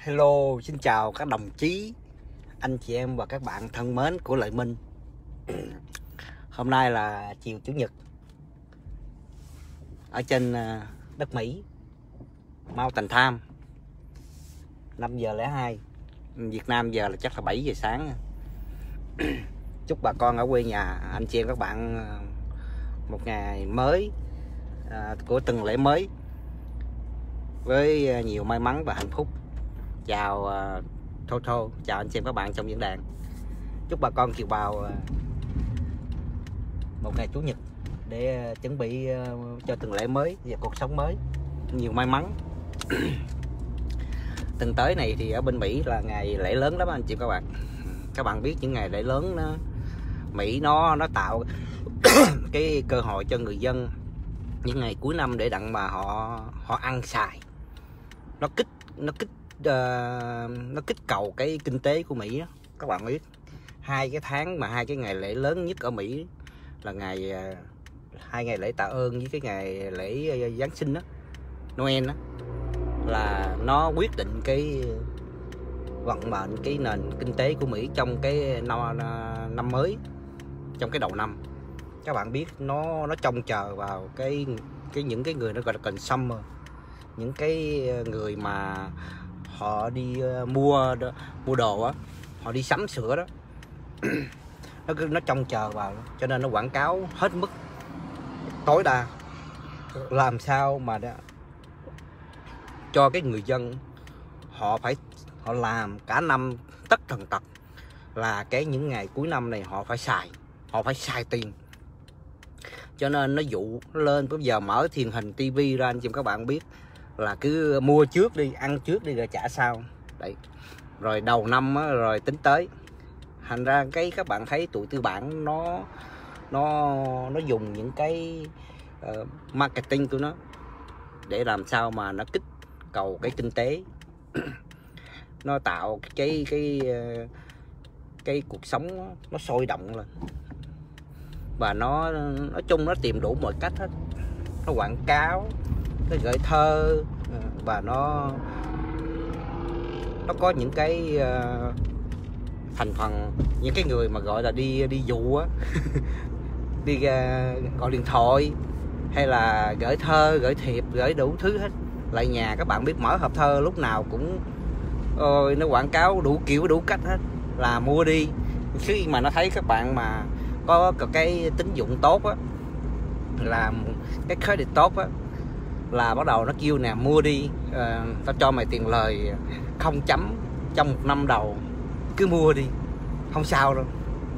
Hello, xin chào các đồng chí, anh chị em và các bạn thân mến của Lợi Minh. Hôm nay là chiều Chủ nhật ở trên đất Mỹ, Mountain Time, 5:02 Việt Nam giờ là chắc là 7 giờ sáng. Chúc bà con ở quê nhà, anh chị em các bạn một ngày mới của tuần lễ mới với nhiều may mắn và hạnh phúc. Chào Thô, chào anh chị em các bạn trong diễn đàn. Chúc bà con kiều bào một ngày Chủ nhật để chuẩn bị cho tuần lễ mới và cuộc sống mới nhiều may mắn. Tuần tới này thì ở bên Mỹ là ngày lễ lớn lắm anh chị các bạn. Các bạn biết những ngày lễ lớn đó, Mỹ nó tạo cái cơ hội cho người dân những ngày cuối năm để đặng mà họ ăn xài. Nó kích cầu cái kinh tế của Mỹ đó. Các bạn biết hai cái ngày lễ lớn nhất ở Mỹ là hai ngày lễ tạ ơn với cái ngày lễ Giáng sinh đó, Noel đó, là nó quyết định cái vận mệnh cái nền kinh tế của Mỹ trong cái năm mới, trong cái đầu năm. Các bạn biết nó trông chờ vào những cái người nó gọi là consumer, những cái người mà họ đi mua đồ á, họ đi sắm sửa đó. nó trông chờ vào, cho nên nó quảng cáo hết mức tối đa, làm sao mà cho cái người dân họ làm cả năm tất tần tật, là những ngày cuối năm này họ phải xài tiền. Cho nên nó dụ lên bây giờ mở truyền hình tivi ra anh chị các bạn biết là cứ mua trước đi, ăn trước đi rồi trả sau đấy, rồi đầu năm á, rồi tính tới. Thành ra các bạn thấy tụi tư bản nó dùng những cái marketing của nó để làm sao mà nó kích cầu cái kinh tế. Nó tạo cái cuộc sống nó sôi động lên, và nó nói chung nó tìm đủ mọi cách hết. Nó quảng cáo, nó gửi thơ, và nó có những cái thành phần, những cái người mà gọi là đi dụ á, đi gọi điện thoại hay là gửi thơ, gửi thiệp, gửi đủ thứ hết lại nhà. Các bạn biết mở hộp thơ lúc nào cũng nó quảng cáo đủ kiểu đủ cách hết, là mua đi. Khi mà nó thấy các bạn mà có cái tín dụng tốt á, làm cái credit tốt á, là bắt đầu nó kêu nè mua đi, tao cho mày tiền lời 0 chấm trong 1 năm đầu, cứ mua đi không sao đâu.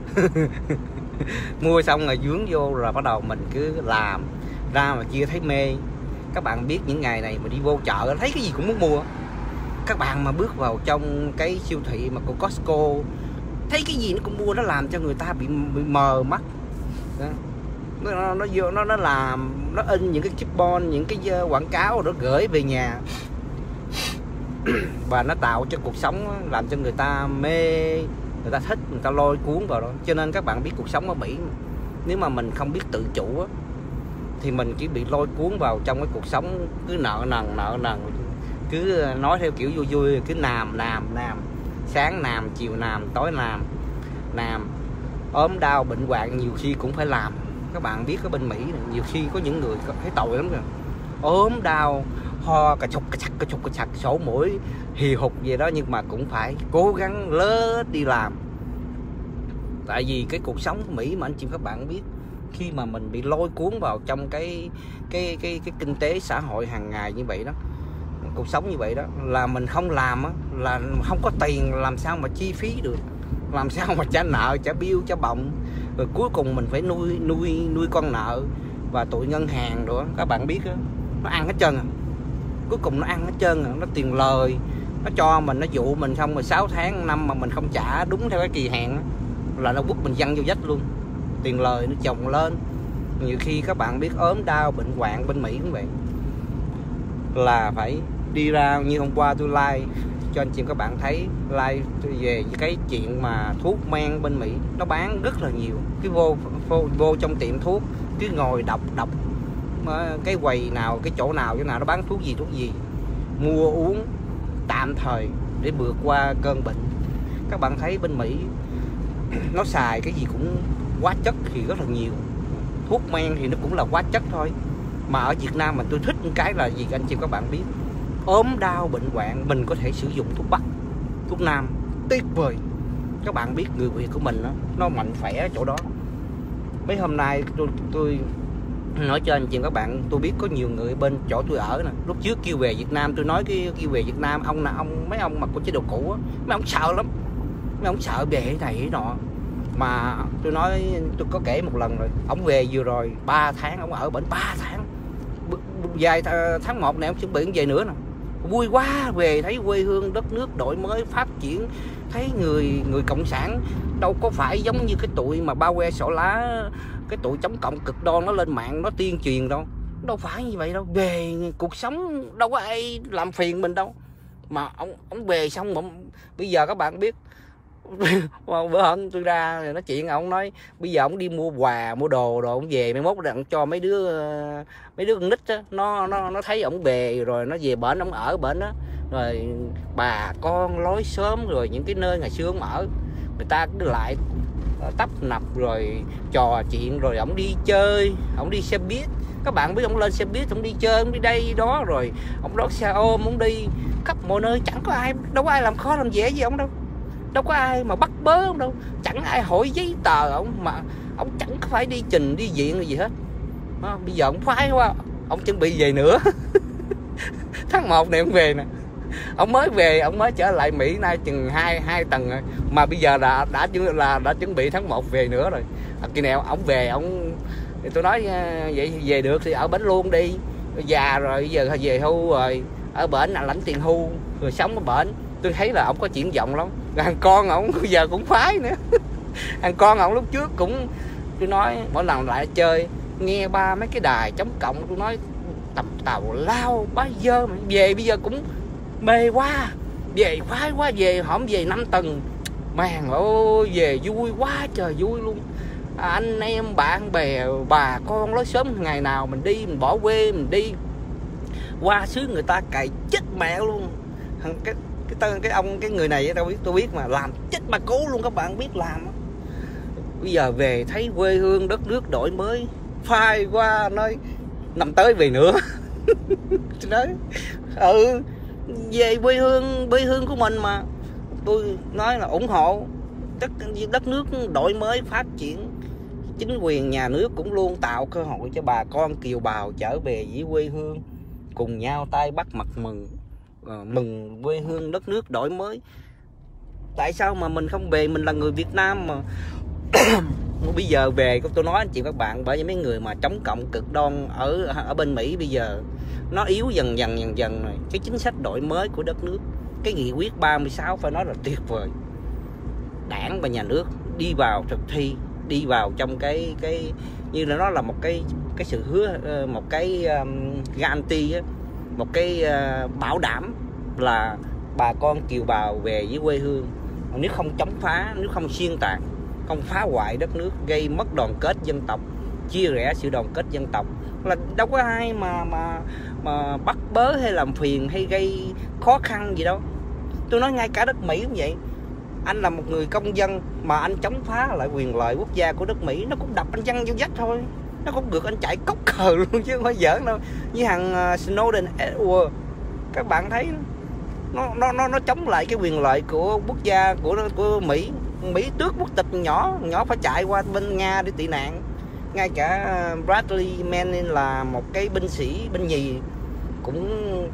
Mua xong rồi dướng vô rồi bắt đầu mình cứ làm ra mà chia thấy mê. Các bạn biết những ngày này mà đi vô chợ thấy cái gì cũng muốn mua. Các bạn mà bước vào trong cái siêu thị mà của Costco thấy cái gì nó cũng mua, nó làm cho người ta bị mờ mắt đó. Nó làm, nó in những cái chipon, những cái quảng cáo nó gửi về nhà và nó tạo cho cuộc sống, làm cho người ta mê, người ta thích, người ta lôi cuốn vào đó. Cho nên các bạn biết cuộc sống ở Mỹ, nếu mà mình không biết tự chủ á, thì mình chỉ bị lôi cuốn vào trong cái cuộc sống, cứ nợ nần, cứ nói theo kiểu vui, cứ làm, sáng làm, chiều làm, tối làm, ốm đau bệnh hoạn nhiều khi cũng phải làm. Các bạn biết ở bên Mỹ này, nhiều khi có những người thấy tội lắm rồi, ốm đau ho cà chục, sổ mũi hì hục gì đó, nhưng mà cũng phải cố gắng lết đi làm. Tại vì cái cuộc sống của Mỹ mà anh chị các bạn biết, khi mà mình bị lôi cuốn vào trong cái kinh tế xã hội hàng ngày như vậy đó, cuộc sống như vậy đó, là mình không làm á, là không có tiền làm sao mà chi phí được, làm sao mà trả nợ, trả bill, trả bọng, rồi cuối cùng mình phải nuôi con nợ và tụi ngân hàng rồi. Các bạn biết đó, nó ăn hết trơn à. Cuối cùng nó ăn hết trơn à. Nó tiền lời, nó cho mình, nó dụ mình xong rồi 6 tháng năm mà mình không trả đúng theo cái kỳ hạn đó, là nó quất mình văng vô vách luôn. Tiền lời nó chồng lên. Nhiều khi các bạn biết ốm đau bệnh hoạn bên Mỹ cũng vậy, là phải đi ra. Như hôm qua tôi like cho anh chị các bạn thấy, like về cái chuyện mà thuốc men bên Mỹ nó bán rất là nhiều. Cứ vô trong tiệm thuốc, cứ ngồi đọc cái quầy nào, cái chỗ nào nó bán thuốc gì, mua uống tạm thời để vượt qua cơn bệnh. Các bạn thấy bên Mỹ nó xài cái gì cũng hóa chất thì rất là nhiều, thuốc men thì nó cũng là hóa chất thôi. Mà ở Việt Nam mà tôi thích cái là gì anh chị các bạn biết, ốm đau bệnh hoạn mình có thể sử dụng thuốc Bắc, thuốc Nam, tuyệt vời. Các bạn biết người Việt của mình nó mạnh khỏe ở chỗ đó. Mấy hôm nay tôi nói cho anh chị các bạn, tôi biết có nhiều người bên chỗ tôi ở nè, lúc trước kêu về Việt Nam, tôi nói cái kêu về Việt Nam, mấy ông mà có chế độ cũ á, mấy ông sợ lắm, mấy ông sợ về cái này cái nọ. Mà tôi nói, tôi có kể một lần rồi, ông về vừa rồi 3 tháng, ông ở bệnh 3 tháng, vài tháng 1 này ông chuẩn bị về nữa nè. Vui quá, về thấy quê hương đất nước đổi mới phát triển, thấy người cộng sản đâu có phải giống như cái tụi mà bao que sổ lá, cái tụi chống cộng cực đoan nó lên mạng nó tuyên truyền đâu phải như vậy đâu. Về cuộc sống đâu có ai làm phiền mình đâu, mà ông về xong bây giờ các bạn biết bữa hôm tôi ra nói chuyện, ông nói bây giờ ông đi mua quà mua đồ rồi ông về mai mốt ông cho mấy đứa con nít á, nó thấy ông về rồi nó về bển ông ở bển á, rồi bà con lối xóm rồi những cái nơi ngày xưa ông ở, người ta cứ lại tấp nập rồi trò chuyện, rồi ông đi chơi, ông đi xe buýt. Các bạn biết ông lên xe buýt, ông đi chơi, ông đi đây đó, rồi ông đón xe ôm, ông đi khắp mọi nơi, chẳng có ai, đâu có ai làm khó làm dễ gì ông đâu, đâu có ai mà bắt bớ ông đâu, chẳng ai hỏi giấy tờ ông, mà ông chẳng có phải đi trình đi viện gì hết. Bây giờ ông khoái quá, ông chuẩn bị về nữa. Tháng 1 này ông về nè, ông mới về, ông mới trở lại Mỹ nay chừng 2 tuần rồi, mà bây giờ đã chuẩn bị tháng 1 về nữa rồi. Kỳ nào ông về, ông thì tôi nói vậy về được thì ở bển luôn đi, già rồi giờ về hưu rồi, ở bển lãnh tiền hưu rồi sống ở bển. Tôi thấy là ông có triển vọng lắm. Rồi thằng con ông giờ cũng phái nữa. Thằng con ông lúc trước cũng, tôi nói mỗi lần lại chơi nghe ba mấy cái đài chống cộng, tôi nói tầm tàu lao bá dơ, mà về bây giờ cũng mê quá, về khoái quá, về hổm về 5 tuần màn ơi, về vui quá trời vui luôn. Anh em bạn bè bà con lối xóm, ngày nào mình đi, mình bỏ quê mình đi qua xứ người ta cày chết mẹ luôn. Cái người này tôi biết mà làm chết mà cố luôn, các bạn biết làm. Bây giờ về thấy quê hương đất nước đổi mới phai qua, nói năm tới về nữa. Tôi nói về quê hương của mình mà. Tôi nói là ủng hộ đất nước đổi mới phát triển. Chính quyền nhà nước cũng luôn tạo cơ hội cho bà con kiều bào trở về với quê hương, cùng nhau tay bắt mặt mừng quê hương đất nước đổi mới. Tại sao mà mình không về? Mình là người Việt Nam mà. Bây giờ về tôi nói anh chị các bạn, bởi vì mấy người mà chống cộng cực đoan ở bên Mỹ bây giờ nó yếu dần dần rồi. Cái chính sách đổi mới của đất nước, cái nghị quyết 36 phải nói là tuyệt vời. Đảng và nhà nước đi vào thực thi, đi vào trong cái như là nó là một cái sự hứa, một cái guarantee, một cái bảo đảm là bà con kiều bào về với quê hương. Nếu không chống phá, nếu không xuyên tạc, không phá hoại đất nước, gây mất đoàn kết dân tộc, chia rẽ sự đoàn kết dân tộc, là đâu có ai mà bắt bớ hay làm phiền hay gây khó khăn gì đâu. Tôi nói ngay cả đất Mỹ cũng vậy. Anh là một người công dân mà anh chống phá lại quyền lợi quốc gia của đất Mỹ, nó cũng đập anh văng vô vách thôi, nó cũng được anh chạy cốc cờ luôn chứ không phải giỡn đâu. Như thằng Snowden, Edward, các bạn thấy nó chống lại cái quyền lợi của quốc gia của Mỹ. Mỹ tước quốc tịch nhỏ phải chạy qua bên Nga để tị nạn. Ngay cả Bradley Manning là một cái binh sĩ binh nhì cũng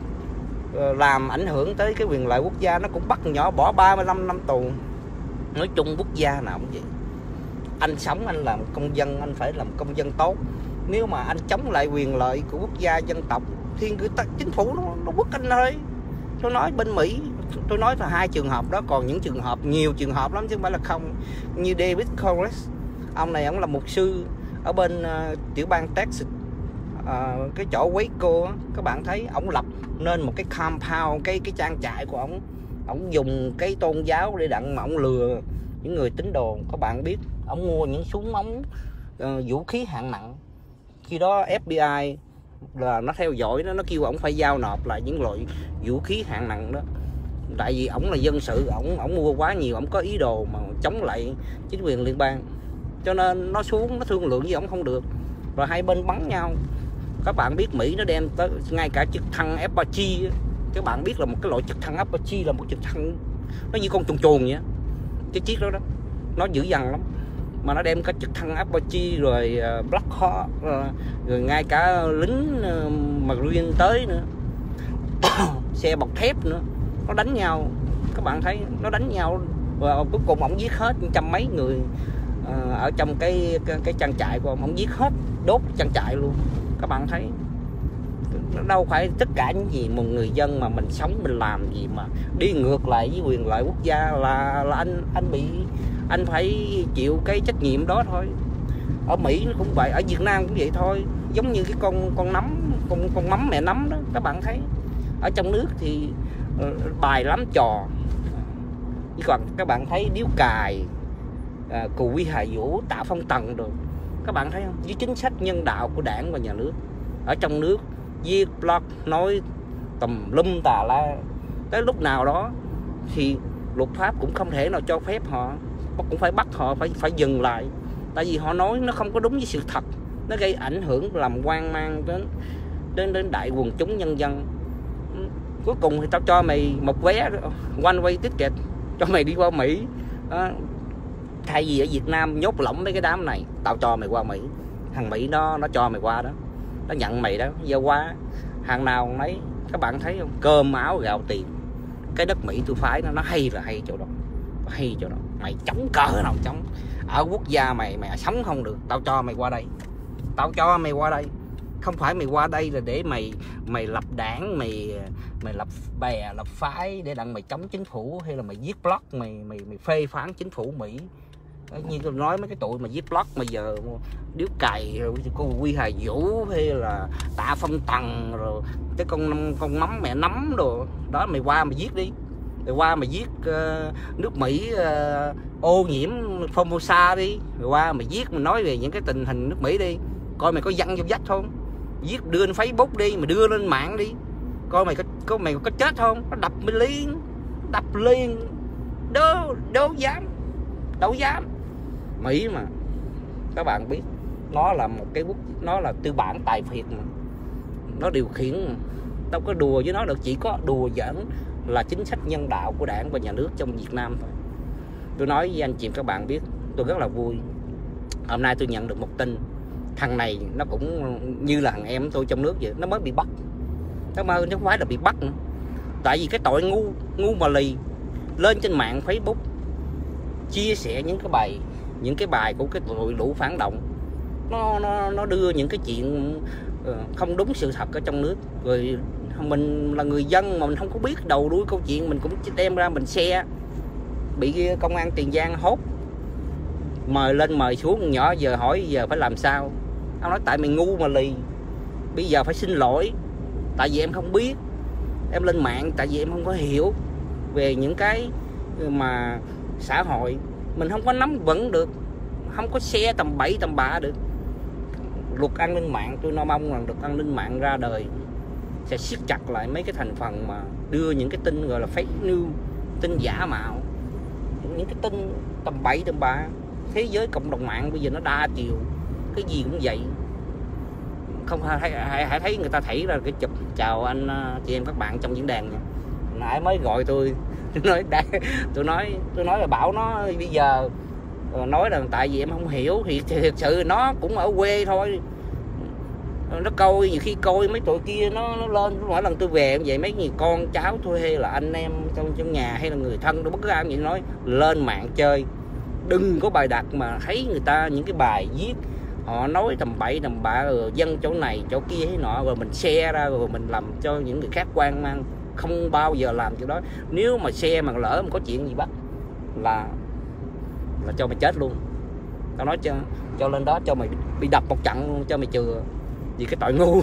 làm ảnh hưởng tới cái quyền lợi quốc gia, nó cũng bắt nhỏ bỏ 35 năm tù. Nói chung quốc gia nào cũng vậy, anh sống anh làm công dân, anh phải làm công dân tốt. Nếu mà anh chống lại quyền lợi của quốc gia dân tộc thì chính phủ nó bức anh thôi. Tôi nói bên Mỹ, tôi nói là 2 trường hợp đó, còn những trường hợp, nhiều trường hợp lắm chứ không phải là không. Như David Koresh, ông này ông là mục sư ở bên tiểu bang Texas, cái chỗ Waco, các bạn thấy ông lập nên một cái compound, cái trang trại của ông dùng cái tôn giáo để đặng mà ông lừa những người tín đồ. Các bạn biết ông mua những súng ống, vũ khí hạng nặng. Khi đó FBI là nó theo dõi nó kêu ông phải giao nộp lại những loại vũ khí hạng nặng đó. Tại vì ổng là dân sự, ổng mua quá nhiều, ổng có ý đồ mà chống lại chính quyền liên bang, cho nên nó xuống nó thương lượng với ổng không được, rồi hai bên bắn nhau. Các bạn biết Mỹ nó đem tới ngay cả trực thăng Apache, các bạn biết là một cái loại trực thăng Apache là một trực thăng nó như con chuồn chuồn vậy, cái chiếc đó nó dữ dằn lắm, mà nó đem cả trực thăng Apache rồi Black Hawk rồi ngay cả lính Marine tới nữa xe bọc thép nữa, nó đánh nhau. Các bạn thấy nó đánh nhau và cuối cùng ổng giết hết trăm mấy người ở trong cái trang trại của ổng giết hết, đốt trang trại luôn. Các bạn thấy nó đâu phải tất cả những gì một người dân mà mình sống mình làm gì mà đi ngược lại với quyền lợi quốc gia là anh phải chịu cái trách nhiệm đó thôi. Ở Mỹ nó cũng vậy, ở Việt Nam cũng vậy thôi, giống như cái con nấm, con mắm mẹ nấm đó. Các bạn thấy ở trong nước thì bài lắm trò, chỉ còn các bạn thấy Điếu Cày, Cù Huy Hà Vũ, Tạ Phong Tần rồi, các bạn thấy không? Với chính sách nhân đạo của đảng và nhà nước, ở trong nước viết blog nói tùm lum tà la, tới lúc nào đó thì luật pháp cũng không thể nào cho phép họ, cũng phải bắt họ phải dừng lại, tại vì họ nói nó không có đúng với sự thật, nó gây ảnh hưởng làm hoang mang đến đại quần chúng nhân dân. Cuối cùng thì tao cho mày một vé one way ticket cho mày đi qua Mỹ. Thay vì ở Việt Nam nhốt lỏng mấy cái đám này, tao cho mày qua Mỹ. Thằng Mỹ nó cho mày qua đó, nó nhận mày đó, giờ qua hàng nào nấy. Các bạn thấy không, cơm áo gạo tiền. Cái đất Mỹ tôi phái nó hay là hay chỗ đó, hay chỗ đó. Mày chống cỡ nào chống, ở quốc gia mày sống không được, tao cho mày qua đây, tao cho mày qua đây. Không phải mày qua đây là để mày lập đảng, mày lập bè lập phái để đặng mày chống chính phủ, hay là mày viết blog mày phê phán chính phủ Mỹ. Như tôi nói mấy cái tụi mà viết blog mà giờ Điếu Cày rồi cô Huy Hà Vũ hay là Tạ Phong Tần rồi cái con nấm mẹ nấm đồ đó, mày qua mày viết đi, mày qua mày viết nước Mỹ ô nhiễm Formosa đi, mày qua mày viết mày nói về những cái tình hình nước Mỹ đi, coi mày có văng vô vách không, viết đưa lên Facebook đi, mày đưa lên mạng đi, coi mày có chết không. Nó đập liền đâu dám. Mỹ mà các bạn biết nó là một cái quốc, nó là tư bản tài phiệt mà, nó điều khiển, đâu có đùa với nó được, chỉ có đùa giỡn là chính sách nhân đạo của đảng và nhà nước trong Việt Nam thôi. Tôi nói với anh chị các bạn biết, tôi rất là vui. Hôm nay tôi nhận được một tin, thằng này nó cũng như là thằng em tôi trong nước vậy, nó mới bị bắt. Nó không phải là bị bắt nữa, tại vì cái tội ngu mà lì, lên trên mạng Facebook chia sẻ những cái bài của cái tụi lũ phản động, nó đưa những cái chuyện không đúng sự thật ở trong nước, rồi mình là người dân mà mình không có biết đầu đuôi câu chuyện, mình cũng đem ra mình share, bị công an Tiền Giang hốt, mời lên mời xuống, nhỏ giờ hỏi giờ phải làm sao. Ông nói tại mày ngu mà lì, bây giờ phải xin lỗi, tại vì em không biết, em lên mạng tại vì em không có hiểu về những cái mà xã hội, mình không có nắm vững được, không có share tầm bậy tầm bạ được. Luật an ninh mạng tôi mong rằng luật an ninh mạng ra đời sẽ siết chặt lại mấy cái thành phần mà đưa những cái tin gọi là fake news, tin giả mạo, những cái tin tầm bậy tầm bạ. Thế giới cộng đồng mạng bây giờ nó đa chiều, cái gì cũng vậy. Không hãy thấy người ta thảy ra cái chụp chào anh chị em các bạn trong diễn đàn nha. Nãy mới gọi tôi nói là bảo nó bây giờ nói là tại vì em không hiểu, thì thực sự nó cũng ở quê thôi, nó coi nhiều khi coi mấy tụi kia nó lên, mỗi lần tôi về vậy mấy người con cháu tôi hay là anh em trong nhà hay là người thân tôi bất cứ ai vậy nói lên mạng chơi, đừng có bài đặt mà thấy người ta những cái bài viết họ nói tầm bậy tầm bạ rồi dân chỗ này chỗ kia thế nọ, rồi mình share ra rồi mình làm cho những người khác quan mang. Không bao giờ làm chuyện đó. Nếu mà share mà lỡ mà có chuyện gì bắt là cho mày chết luôn. Tao nói cho lên đó cho mày bị đập một trận luôn, cho mày chừa vì cái tội ngu.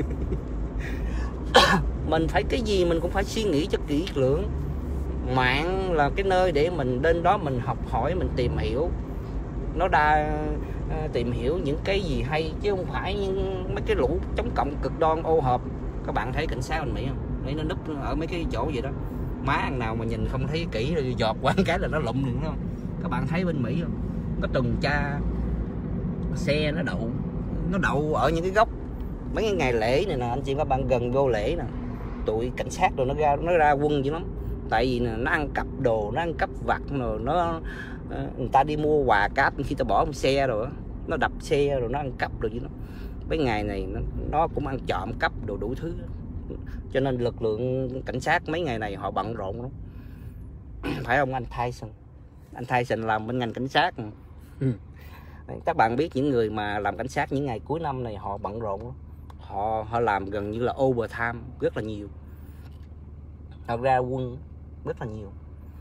Mình phải cái gì mình cũng phải suy nghĩ cho kỹ lưỡng. Mạng là cái nơi để mình đến đó mình học hỏi, mình tìm hiểu, nó tìm hiểu những cái gì hay, chứ không phải những mấy cái lũ chống cộng cực đoan ô hợp. Các bạn thấy cảnh sát bên Mỹ không? Đấy, nó núp ở mấy cái chỗ vậy đó, Má ăn nào mà nhìn không thấy kỹ rồi giọt qua cái là nó lụm liền, không? Các bạn thấy bên Mỹ không? Có tuần tra xe nó đậu ở những cái góc mấy cái ngày lễ này nè anh chị, các bạn gần vô lễ nè, tụi cảnh sát rồi nó ra quân dữ lắm. Tại vì nó ăn cắp đồ, nó ăn cắp vặt rồi người ta đi mua quà cáp khi ta bỏ trong xe rồi nó đập xe rồi nó ăn cắp rồi chứ nó. Mấy ngày này nó cũng ăn trộm cắp đồ đủ thứ, cho nên lực lượng cảnh sát mấy ngày này họ bận rộn lắm. Phải không anh Tyson? Anh Tyson làm bên ngành cảnh sát. Các bạn biết những người mà làm cảnh sát những ngày cuối năm này họ bận rộn lắm. Họ làm gần như là overtime rất là nhiều, họ ra quân rất là nhiều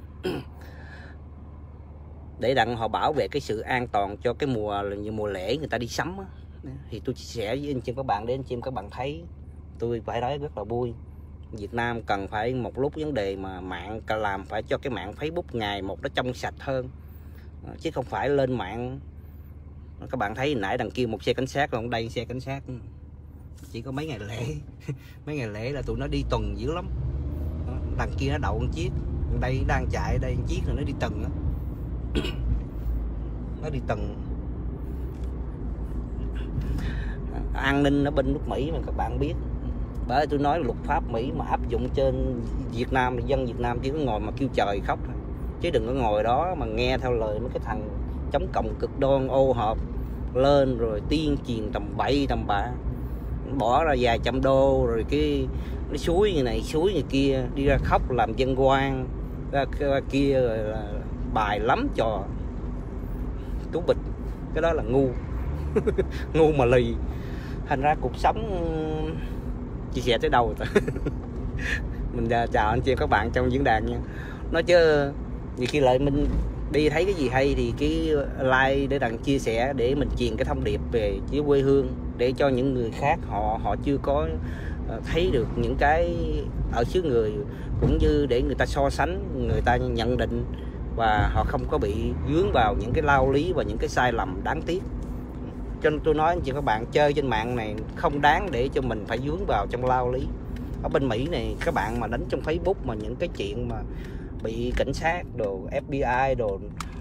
để đặng họ bảo vệ cái sự an toàn cho cái mùa lễ người ta đi sắm á. Thì tôi chia sẻ với anh chị các bạn để anh chị các bạn thấy tôi phải nói rất là vui. Việt Nam cần phải một lúc vấn đề mà mạng làm phải cho cái mạng Facebook ngày một nó trong sạch hơn, chứ không phải lên mạng. Các bạn thấy nãy đằng kia một xe cảnh sát, còn đây xe cảnh sát chỉ có mấy ngày lễ mấy ngày lễ là tụi nó đi tuần dữ lắm. Đằng kia nó đậu một chiếc, đây đang chạy đây một chiếc rồi nó đi tuần nó đi tuần. An ninh ở bên nước Mỹ mà các bạn biết, bởi tôi nói luật pháp Mỹ mà áp dụng trên Việt Nam thì dân Việt Nam chỉ có ngồi mà kêu trời khóc thôi, chứ đừng có ngồi đó mà nghe theo lời mấy cái thằng chống cộng cực đoan ô hợp lên rồi tiên truyền tầm bậy tầm bạ, bỏ ra vài trăm đô rồi cái nó suối như này suối như kia, đi ra khóc làm dân quan ra kia rồi là bài lắm trò tú bịch. Cái đó là ngu ngu mà lì. Thành ra cuộc sống chia sẻ tới đâu rồi mình chào anh chị em các bạn trong diễn đàn nha. Nói chứ nhiều khi lại mình đi thấy cái gì hay thì cái like để đặng chia sẻ để mình truyền cái thông điệp về với quê hương, để cho những người khác họ chưa có thấy được những cái ở xứ người, cũng như để người ta so sánh, người ta nhận định và họ không có bị vướng vào những cái lao lý và những cái sai lầm đáng tiếc. Cho nên tôi nói anh chị các bạn, chơi trên mạng này không đáng để cho mình phải vướng vào trong lao lý. Ở bên Mỹ này các bạn mà đánh trong Facebook mà những cái chuyện mà bị cảnh sát đồ FBI đồ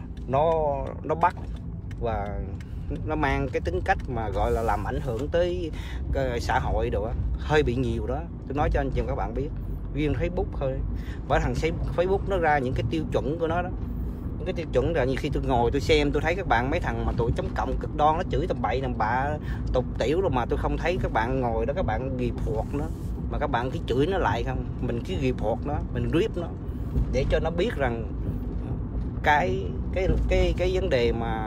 nó bắt và nó mang cái tính cách mà gọi là làm ảnh hưởng tới xã hội đồ á, hơi bị nhiều đó. Tôi nói cho anh chị các bạn biết, riêng Facebook thôi, bởi thằng Facebook nó ra những cái tiêu chuẩn của nó đó. Những cái tiêu chuẩn là như khi tôi ngồi tôi xem, tôi thấy các bạn mấy thằng mà tụi chống cộng cực đoan nó chửi tầm bậy tầm bạ tục tiểu rồi mà tôi không thấy các bạn ngồi đó các bạn report nó, mà các bạn cứ chửi nó lại không. Mình cứ report nó, mình rip nó để cho nó biết rằng cái vấn đề mà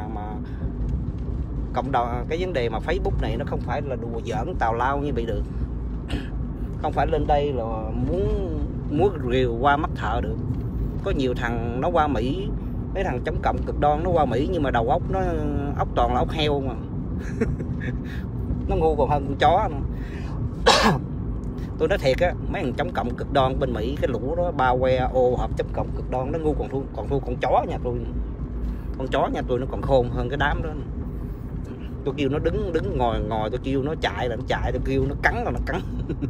cộng đồng, cái vấn đề mà Facebook này nó không phải là đùa giỡn tào lao như bị được. Không phải lên đây là muốn rìu qua mắt thợ được. Có nhiều thằng nó qua Mỹ, mấy thằng chống cộng cực đoan nó qua Mỹ nhưng mà đầu óc nó óc toàn là óc heo mà nó ngu còn hơn con chó nữa. Tôi nói thiệt á, mấy thằng chống cộng cực đoan bên Mỹ, cái lũ đó bao que ô hợp chống cộng cực đoan nó ngu còn thua con chó nhà tôi. Con chó nhà tôi nó còn khôn hơn cái đám đó. Tôi kêu nó đứng ngồi tôi kêu nó chạy là nó chạy, tôi kêu nó cắn là nó cắn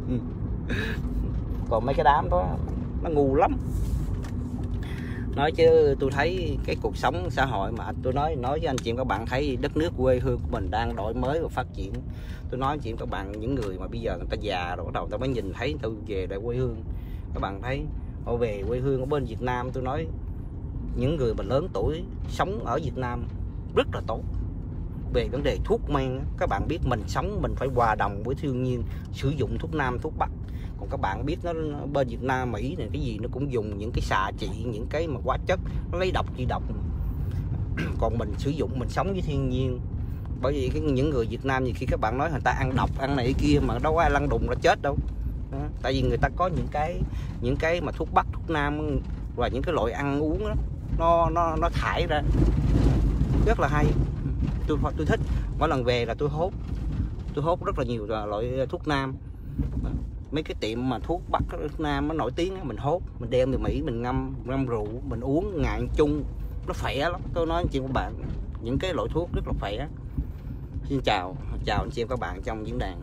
còn mấy cái đám đó nó ngu lắm. Nói chứ tôi thấy cái cuộc sống xã hội mà tôi nói với anh chị các bạn thấy đất nước quê hương của mình đang đổi mới và phát triển. Tôi nói anh chị các bạn, những người mà bây giờ người ta già rồi bắt đầu người ta mới nhìn thấy tôi về lại quê hương. Các bạn thấy họ về quê hương ở bên Việt Nam, tôi nói những người mà lớn tuổi sống ở Việt Nam rất là tốt về vấn đề thuốc men. Các bạn biết mình sống mình phải hòa đồng với thiên nhiên, sử dụng thuốc nam thuốc bắc. Còn các bạn biết nó bên Việt Nam Mỹ này cái gì nó cũng dùng những cái xạ trị, những cái mà hóa chất nó lấy độc trị độc. Còn mình sử dụng mình sống với thiên nhiên. Bởi vì những người Việt Nam nhiều khi các bạn nói người ta ăn độc ăn này kia mà đâu có ai lăn đùng ra chết đâu. Tại vì người ta có những cái mà thuốc bắc thuốc nam và những cái loại ăn uống đó, nó thải ra rất là hay. Tôi thích, mỗi lần về là tôi hốt rất là nhiều loại thuốc nam. Mấy cái tiệm mà thuốc bắc thuốc nam nó nổi tiếng mình hốt, mình đem từ Mỹ mình ngâm rượu mình uống ngày chung, nó khỏe lắm. Tôi nói anh chị các bạn, những cái loại thuốc rất là khỏe. Xin chào anh chị em các bạn trong diễn đàn.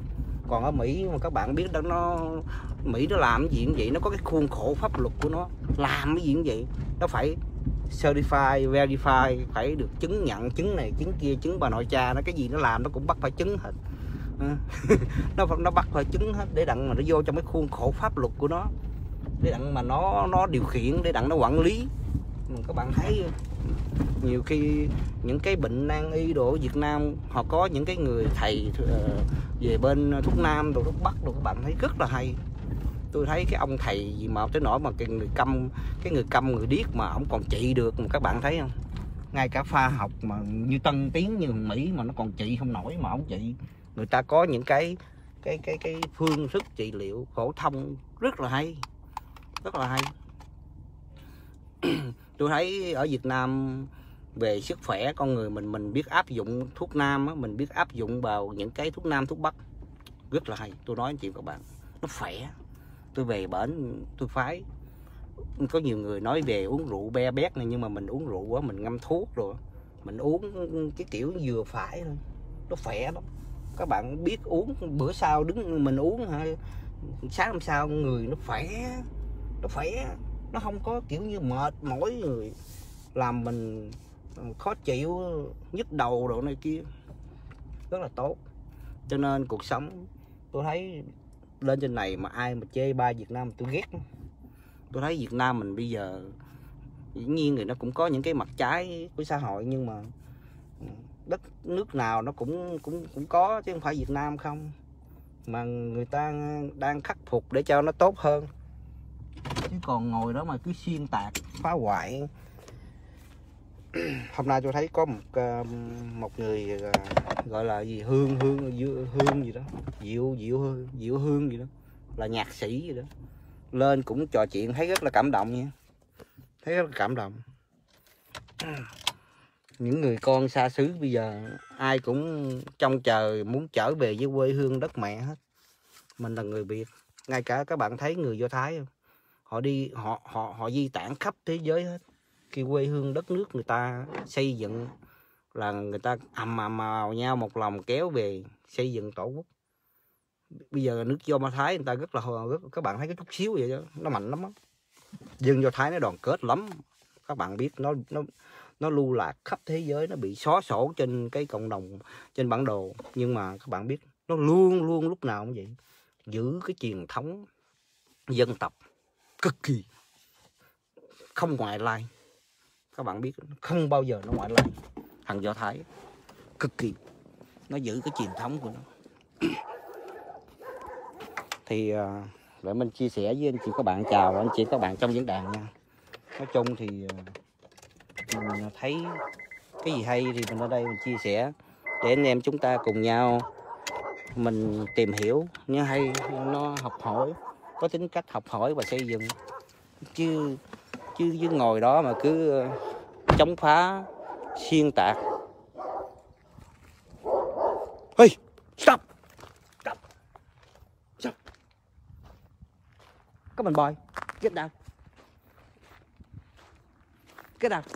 Còn ở Mỹ mà các bạn biết đó, Mỹ nó làm cái gì như vậy, nó có cái khuôn khổ pháp luật của nó. Làm cái gì như vậy nó phải certify, verify, phải được chứng nhận, chứng này chứng kia, chứng bà nội cha nó, cái gì nó làm nó cũng bắt phải chứng hết. Nó bắt phải chứng hết để đặng mà nó vô trong cái khuôn khổ pháp luật của nó, để đặng mà nó điều khiển, để đặng nó quản lý. Các bạn thấy nhiều khi những cái bệnh nan y đồ ở Việt Nam, họ có những cái người thầy về bên thuốc nam đồ, thuốc bắc đồ, các bạn thấy rất là hay. Tôi thấy cái ông thầy gì mà tới nỗi mà cái người câm người điếc mà ông còn trị được, mà các bạn thấy không? Ngay cả pha học mà như tân tiến như Mỹ mà nó còn trị không nổi mà ông trị. Người ta có những cái phương thức trị liệu phổ thông rất là hay, rất là hay. Tôi thấy ở Việt Nam về sức khỏe con người mình biết áp dụng thuốc nam á, mình biết áp dụng vào những cái thuốc nam thuốc bắc rất là hay. Tôi nói anh chị các bạn, nó khỏe. Tôi về bển tôi phái, có nhiều người nói về uống rượu be bét này, nhưng mà mình uống rượu quá mình ngâm thuốc rồi, mình uống cái kiểu vừa phải thôi, nó khỏe lắm. Các bạn biết uống bữa sau đứng mình uống hả, sáng hôm sau người nó khỏe, nó khỏe, nó không có kiểu như mệt mỏi người làm mình khó chịu, nhức đầu độ này kia, rất là tốt. Cho nên cuộc sống tôi thấy lên trên này mà ai mà chê bai Việt Nam tôi ghét. Tôi thấy Việt Nam mình bây giờ dĩ nhiên thì nó cũng có những cái mặt trái của xã hội, nhưng mà đất nước nào nó cũng có, chứ không phải Việt Nam không, mà người ta đang khắc phục để cho nó tốt hơn. Chứ còn ngồi đó mà cứ xuyên tạc phá hoại. Hôm nay tôi thấy có một người gọi là gì hương gì đó, diệu hương gì đó, là nhạc sĩ gì đó, lên cũng trò chuyện thấy rất là cảm động nha, thấy rất là cảm động. Những người con xa xứ bây giờ ai cũng trông chờ muốn trở về với quê hương đất mẹ hết. Mình là người Việt, ngay cả các bạn thấy người Do Thái không, họ di tản khắp thế giới hết. Khi quê hương đất nước người ta xây dựng là người ta ầm ào nhau một lòng kéo về xây dựng tổ quốc. Bây giờ nước Do Thái người ta rất là các bạn thấy cái chút xíu vậy đó, nó mạnh lắm đó. Dân Do Thái nó đoàn kết lắm, các bạn biết nó lưu lạc khắp thế giới, nó bị xóa sổ trên cái cộng đồng, trên bản đồ, nhưng mà các bạn biết nó luôn lúc nào cũng vậy, giữ cái truyền thống dân tộc cực kỳ không ngoại lai. Các bạn biết không bao giờ nó ngoại lai. Thằng Do Thái cực kỳ nó giữ cái truyền thống của nó. Thì để mình chia sẻ với anh chị các bạn, chào anh chị các bạn trong diễn đàn nha. Nói chung thì mình thấy cái gì hay thì mình ở đây mình chia sẻ để anh em chúng ta cùng nhau mình tìm hiểu nó hay, nó học hỏi, có tính cách học hỏi và xây dựng, chứ ngồi đó mà cứ chống phá xuyên tạc. Hey, stop. Come on boy, get down. Get down.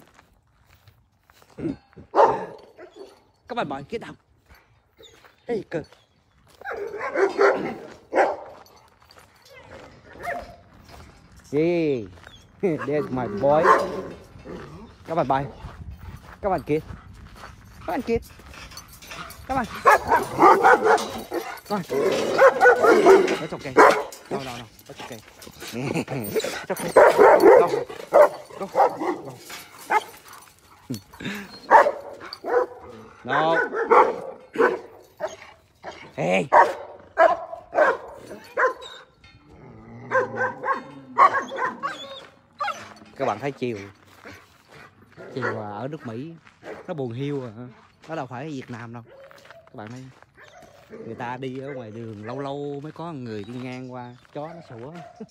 Come on boy, get down. Hey, good. Yeah, there's my boy. Come on boy. Come on kid. Come on kid. Come on. Come on. It's okay. No. It's okay. It's okay. Go. No. Hey. Các bạn thấy chiều ở nước Mỹ nó buồn hiu à, nó đâu phải ở Việt Nam đâu. Các bạn thấy người ta đi ở ngoài đường lâu lâu mới có người đi ngang qua, chó nó sủa.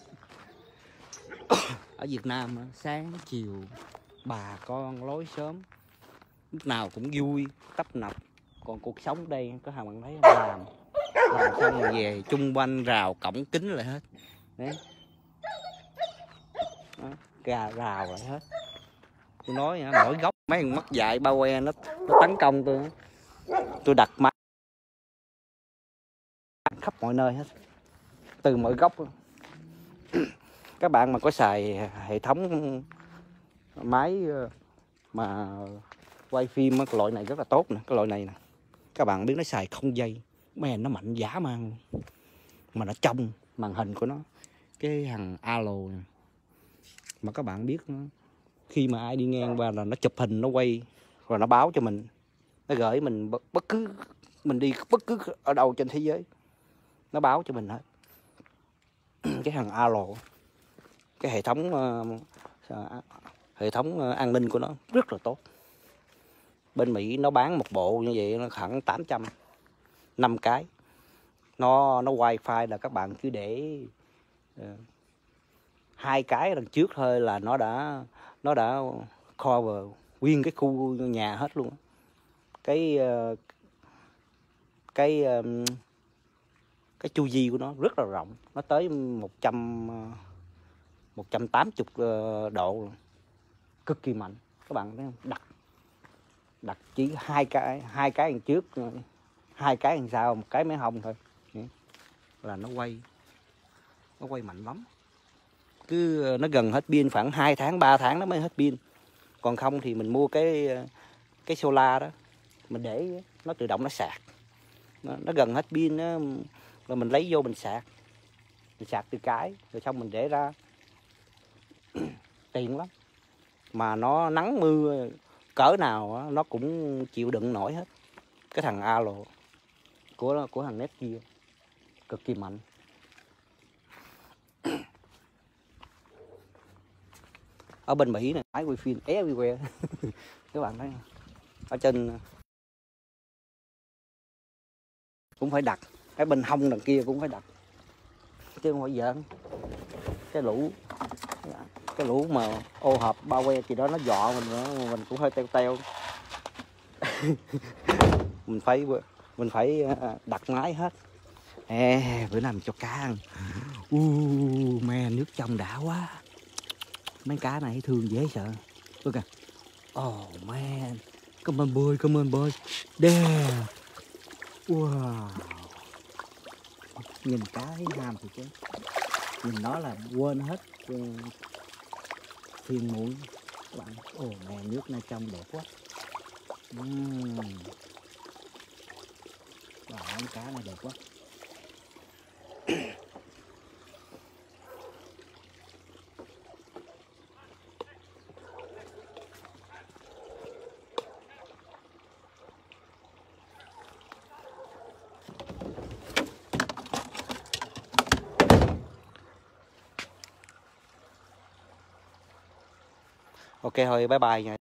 Ở Việt Nam sáng chiều bà con lối sớm lúc nào cũng vui tấp nập. Còn cuộc sống đây có hàng bạn thấy làm xong rồi về chung quanh rào cổng kính lại hết đấy. Đó, rào lại hết. Tôi nói mỗi góc mấy thằng mắt dại bao que nó tấn công tôi đặt máy khắp mọi nơi hết, từ mọi góc. Các bạn mà có xài hệ thống máy mà quay phim cái loại này rất là tốt nè, cái loại này nè, các bạn biết nó xài không dây, màn nó mạnh dã man, mà nó trong màn hình của nó cái thằng alo này. Mà các bạn biết khi mà ai đi ngang qua là nó chụp hình, nó quay rồi nó báo cho mình, nó gửi mình bất cứ mình đi bất cứ ở đâu trên thế giới, nó báo cho mình hết. Cái thằng alo, cái hệ thống an ninh của nó rất là tốt. Bên Mỹ nó bán một bộ như vậy nó khoảng 800, 5 cái. Nó wifi là các bạn cứ để 2 cái đằng trước thôi là nó đã cover nguyên cái khu nhà hết luôn. Cái chu vi của nó rất là rộng, nó tới 180 độ, cực kỳ mạnh. Các bạn thấy không? Đặt chỉ hai cái đằng trước, 2 cái đằng sau, 1 cái máy hông thôi là nó quay mạnh lắm. Cứ nó gần hết pin, khoảng 2 tháng 3 tháng nó mới hết pin. Còn không thì mình mua cái solar đó, mình để nó tự động nó sạc. Nó gần hết pin đó, rồi mình lấy vô mình sạc từ cái rồi xong mình để ra. Tiện lắm, mà nó nắng mưa cỡ nào nó cũng chịu đựng nổi hết. Cái thằng alo của thằng Netgear cực kỳ mạnh. Ở bên Mỹ này máy quay phim everywhere. Các bạn thấy không? Ở trên cũng phải đặt, cái bên hông đằng kia cũng phải đặt, chứ không phải giỡn. Cái lũ mà ô hợp bao que gì đó nó dọ mình nữa, mình cũng hơi teo. mình phải đặt máy hết. Bữa nào mình cho cá ăn. Nước trong đã quá. Mấy cá này thương dễ sợ. Ôi kìa. Oh man, come on boy. There. Wow. Nhìn cái ham thì chứ. Nhìn nó là quên hết phiền muộn. Các bạn, man, nước nó trong đẹp quá. Con cá này đẹp quá. Ok thôi, bye bye nha.